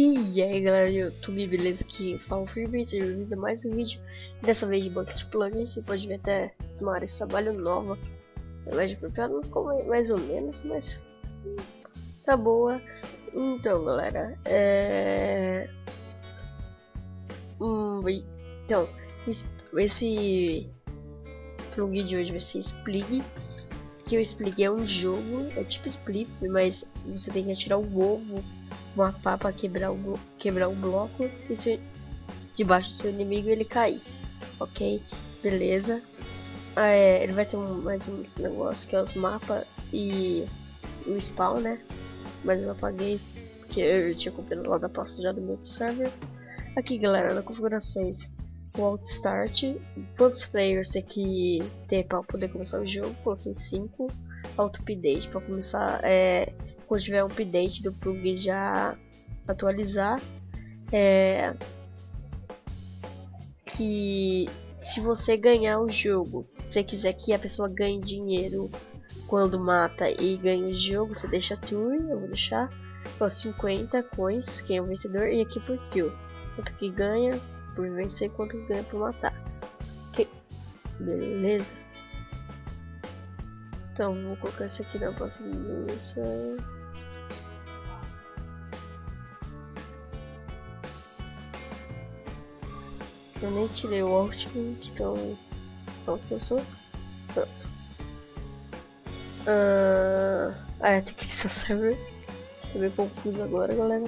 E aí galera do YouTube, beleza? Aqui fala o Freebase, revisa mais um vídeo. Dessa vez de Bucket Plugin. Você pode ver até uma área de trabalho nova. A imagem apropriada não ficou mais ou menos, mas tá boa. Então galera, então esse plugin de hoje vai ser Splig. Que o Splig é um jogo, é tipo Split, mas você tem que atirar o ovo, uma pá para quebrar o bloco e se debaixo do seu inimigo ele cair, ok? Beleza. Ele vai ter mais um negócio que é os mapas e o spawn, né? Mas eu apaguei porque eu tinha copiado lá da pasta já do meu server. Aqui galera, nas configurações, o Alt Start, quantos players tem que ter para poder começar o jogo, coloquei 5. Auto Update para começar, quando tiver um update do plugin já atualizar, que se você ganhar o jogo, se você quiser que a pessoa ganhe dinheiro quando mata e ganha o jogo, você deixa turn, eu vou deixar por 50 coins, quem é o vencedor, e aqui por kill, quanto que ganha por vencer, quanto que ganha por matar, ok? Beleza. Então vou colocar isso aqui na próxima linha. Eu nem tirei o Ultimate, então pronto, passou. Pronto. Tem que iniciar o server. Tô meio confuso agora, galera.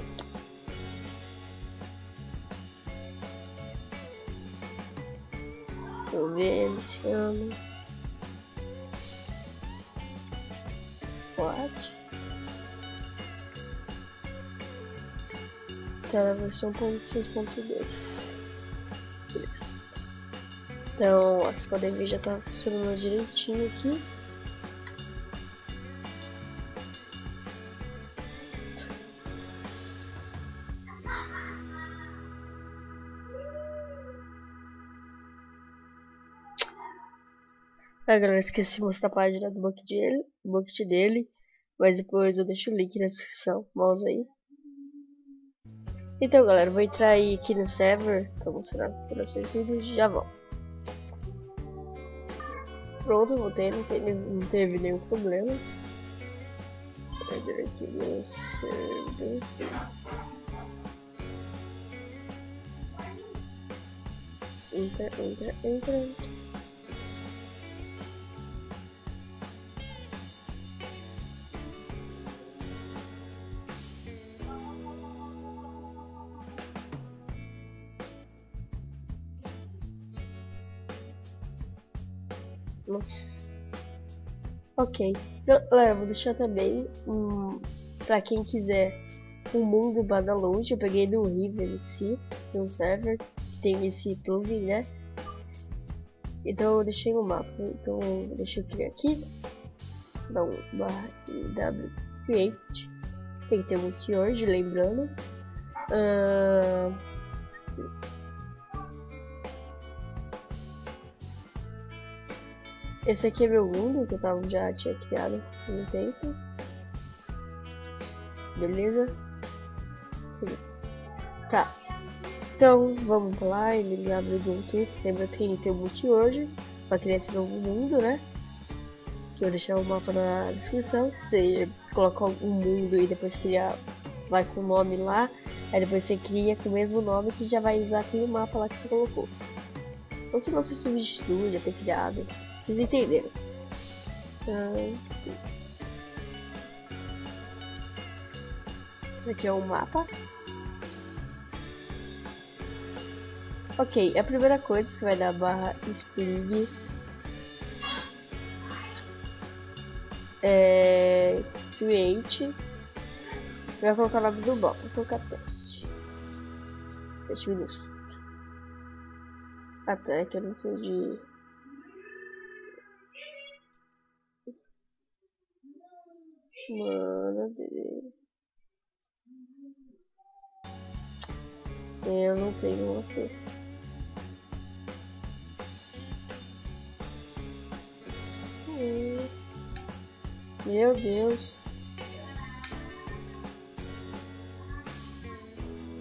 Tô vendo, iniciando. What? Tá na versão 6.2. Beleza. Então, vocês podem ver, já tá funcionando direitinho aqui. Galera, esqueci de mostrar a página do bucket dele, mas depois eu deixo o link na descrição. Mouse aí. Então galera, vou entrar aí aqui no server pra mostrar operações e já volto. Pronto, voltei, não teve nenhum problema. Vou entrar aqui no server. Entra. Nossa. Ok, galera, vou deixar também pra quem quiser um mundo download. Eu peguei do River em si, no server, tem esse plugin, né? Então eu deixei o mapa, então deixa eu criar aqui, se dá /w create, tem que ter multi-org, lembrando. Esse aqui é meu mundo que eu já tinha criado há um tempo. Beleza? Tá. Então vamos lá, eliminar o Ubuntu. Lembra que tem que ter o multi-org para criar esse novo mundo, né? Que eu vou deixar o mapa na descrição. Você coloca um mundo e depois vai com o nome lá. Aí depois você cria com o mesmo nome que já vai usar aquele mapa lá que você colocou. Ou se você substitui, já ter criado. Vocês entenderam? Esse aqui é um mapa. Ok, a primeira coisa você vai dar /splig create. Vai colocar o nome do bloco, vou colocar teste. Deixa eu ver. Até que eu não entendi. Mano dele. Eu não tenho uma aqui. Meu Deus.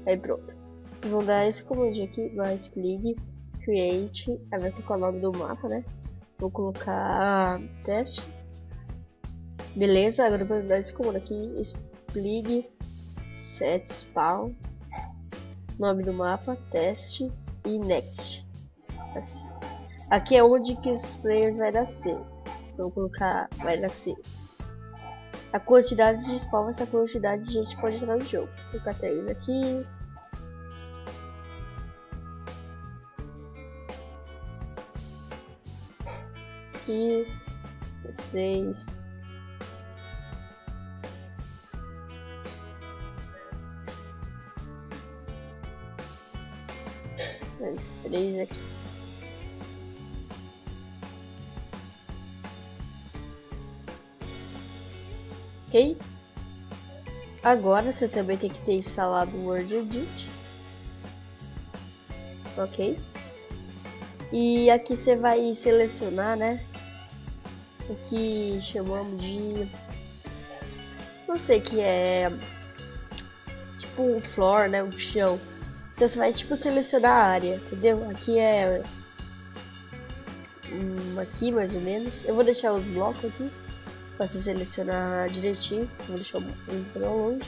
Aí pronto. Vocês vão dar esse comando aqui, vai splig, create, aí vai colocar o nome do mapa, né? Vou colocar teste. Beleza, agora eu vou dar esse comando aqui, splig, set spawn, nome do mapa, teste e next. Assim. Aqui é onde que os players vai nascer. Vou colocar vai nascer. A quantidade de spawn vai ser a quantidade de gente que pode entrar no jogo. Vou colocar 3 aqui. Aqui. 3. Mais 3 aqui. Ok? Agora você também tem que ter instalado o Word Edit. Ok? E aqui você vai selecionar, né? O que chamamos de... não sei, que é... tipo um floor, né? Um chão. Então você vai tipo selecionar a área, entendeu? Aqui é... aqui mais ou menos. Eu vou deixar os blocos aqui. Pra você selecionar direitinho. Vou deixar um pouco longe.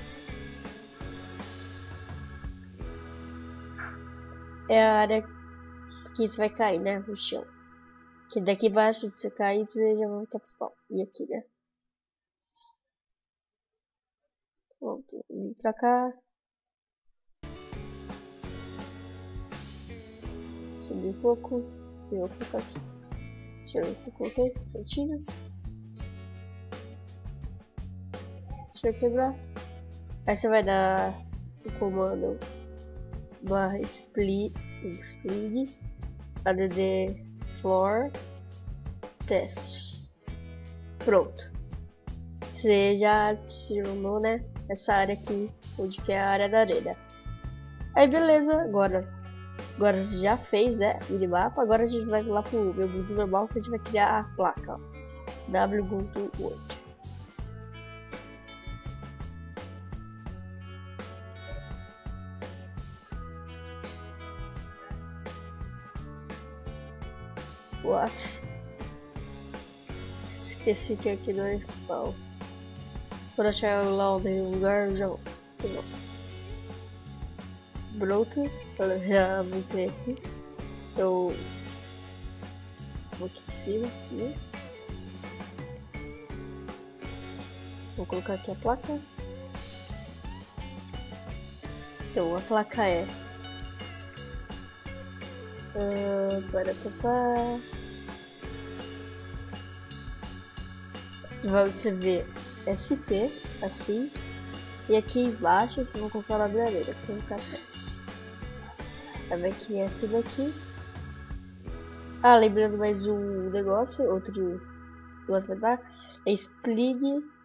É a área que você vai cair, né? No chão. Que daqui embaixo, se você cair, você já vai voltar pro spawn. E aqui, né? Pronto, vim pra cá. Subir um pouco. E eu vou colocar aqui. Deixa eu ver se eu coloquei certinho. Deixa eu quebrar. Aí você vai dar o comando barra split add floor test. Pronto. Você já adicionou, né? Essa área aqui, onde que é a área da arena. Aí beleza, agora você já fez, né? Minimapa. Agora a gente vai lá pro meu mundo normal que a gente vai criar a placa. W.Word. What? Esqueci que aqui não é spawn. Quando achar lá onde é o lugar, eu já volto. Pronto, eu já voltei aqui. Eu vou aqui em cima, né? Vou colocar aqui a placa. Então a placa é você vai escrever SP assim, e aqui embaixo vocês vão colocar a labireira, colocar teste. Aí vai criar tudo aqui. Ah, lembrando mais um negócio, outro negócio vai dar, é splig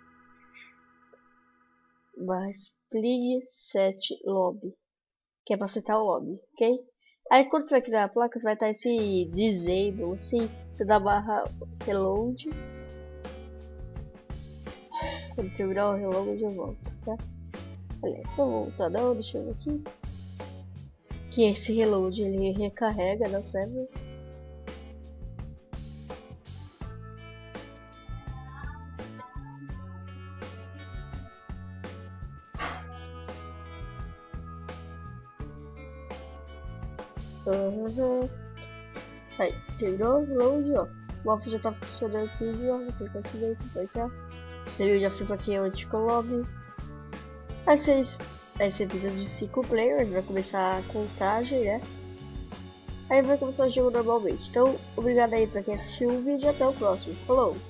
set lobby, que é pra setar o lobby, ok? Aí quando você vai criar a placa, você vai estar esse disable, assim, você dá barra reload. Quando terminar o reload eu volto, tá? Aliás, não vou voltar não, deixa eu ver aqui. Que esse reload ele recarrega no server. Aí, terminou o load, ó. O mapa já tá funcionando tudo, ó. Vou clicar aqui dentro, vai cá. Você viu, já fui pra aqui onde ficou o lobby. Aí você precisa de 5 players, vai começar a contagem, né? Aí vai começar o jogo normalmente. Então, obrigado aí pra quem assistiu o vídeo e até o próximo. Falou!